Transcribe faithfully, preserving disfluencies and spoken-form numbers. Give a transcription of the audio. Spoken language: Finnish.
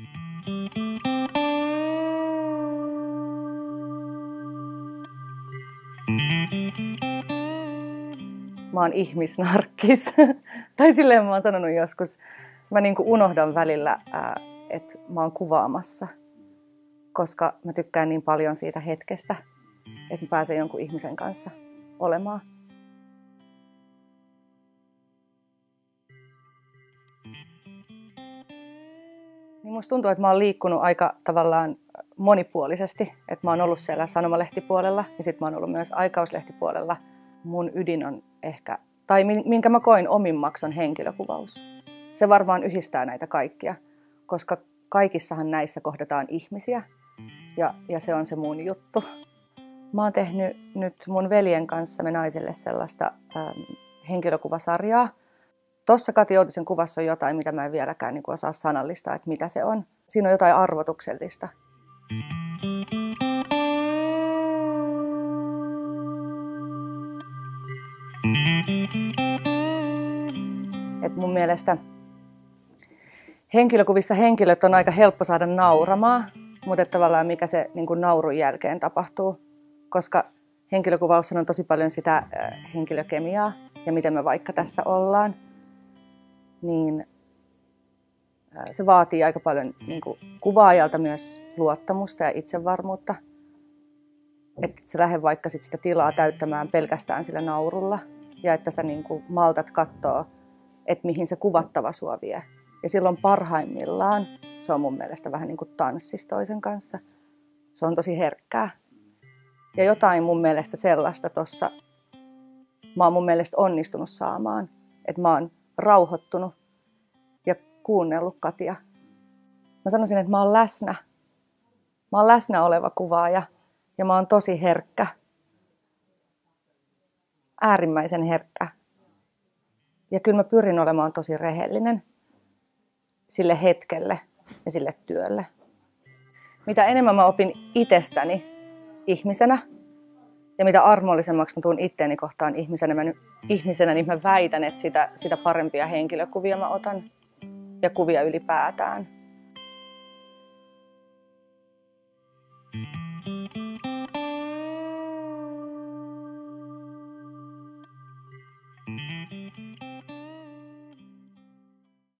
Mä oon ihmisnarkkis. Tai silleen mä oon sanonut joskus. Mä niinku unohdan välillä, että mä oon kuvaamassa. Koska mä tykkään niin paljon siitä hetkestä, että mä pääsen jonkun ihmisen kanssa olemaan. Niin musta tuntuu, että mä oon liikkunut aika tavallaan monipuolisesti. Että mä oon ollut siellä sanomalehtipuolella ja sit mä oon ollut myös aikauslehtipuolella. Mun ydin on ehkä, tai minkä mä koin omimmaksi, on henkilökuvaus. Se varmaan yhdistää näitä kaikkia, koska kaikissahan näissä kohdataan ihmisiä ja, ja se on se mun juttu. Mä oon tehnyt nyt mun veljen kanssa Me naisille sellaista ähm, henkilökuvasarjaa. Tossa Kati Outisen kuvassa on jotain, mitä mä en vieläkään niin kuin osaa sanallistaa, että mitä se on. Siinä on jotain arvotuksellista. Et mun mielestä henkilökuvissa henkilöt on aika helppo saada nauramaan, mutta tavallaan mikä se niin kuin naurun jälkeen tapahtuu, koska henkilökuvaus on tosi paljon sitä äh, henkilökemiaa ja miten me vaikka tässä ollaan, niin äh, se vaatii aika paljon niin kuin kuvaajalta myös luottamusta ja itsevarmuutta, että sä lähde vaikka sit sitä tilaa täyttämään pelkästään sillä naurulla ja että sä niin kuin maltat kattoo, että mihin se kuvattava sua vie. Ja silloin parhaimmillaan se on mun mielestä vähän niin kuin tanssis toisen kanssa. Se on tosi herkkää. Ja jotain mun mielestä sellaista tossa mä oon mun mielestä onnistunut saamaan. Että mä oon rauhoittunut ja kuunnellut Katia. Mä sanoisin, että mä oon läsnä. Mä oon läsnä oleva kuvaaja ja mä oon tosi herkkä. Äärimmäisen herkkä. Ja kyllä mä pyrin olemaan tosi rehellinen sille hetkelle ja sille työlle. Mitä enemmän mä opin itsestäni ihmisenä ja mitä armollisemmaksi mä tuun itteeni kohtaan ihmisenä, mä, ihmisenä niin mä väitän, että sitä, sitä parempia henkilökuvia mä otan ja kuvia ylipäätään.